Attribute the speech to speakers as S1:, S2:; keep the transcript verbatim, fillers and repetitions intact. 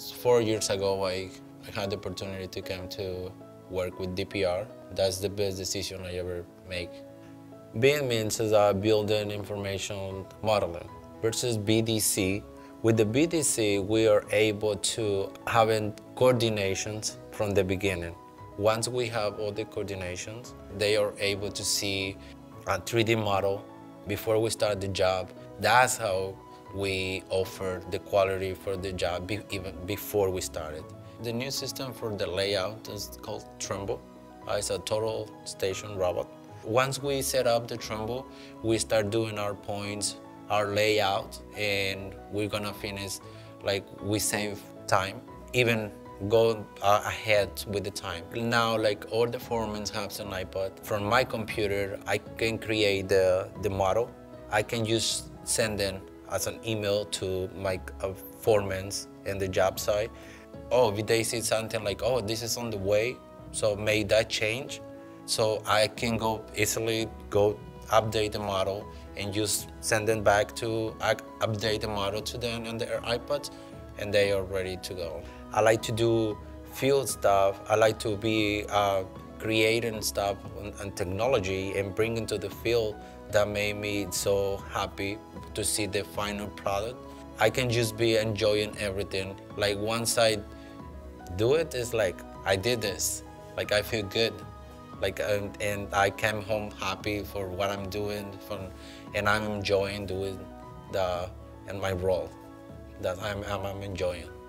S1: four years ago, I, I had the opportunity to come to work with D P R. That's the best decision I ever make. B I M means is uh, building information modeling versus B D C. With the B D C, we are able to have coordinations from the beginning. Once we have all the coordinations, they are able to see a three D model before we start the job. That's how we offer the quality for the job be, even before we started. The new system for the layout is called Trumbo. Uh, it's a total station robot. Once we set up the Trumbo, we start doing our points, our layout, and we're gonna finish, like, we save time, even go uh, ahead with the time. Now, like, all the foremans have an iPad. From my computer, I can create the, the model. I can just send them as an email to my uh, foremans in the job site. Oh, if they see something like, oh, this is on the way, so make that change. So I can go easily go update the model and just send them back to update the model to them on their iPads, and they are ready to go. I like to do field stuff. I like to be uh, creating stuff on, on technology and bring it to the field. That made me so happy to see the final product. I can just be enjoying everything. Like, once I do it, it's like, I did this. Like, I feel good. Like, and, and I came home happy for what I'm doing, for, and I'm enjoying doing the, and my role that I'm, I'm, I'm enjoying.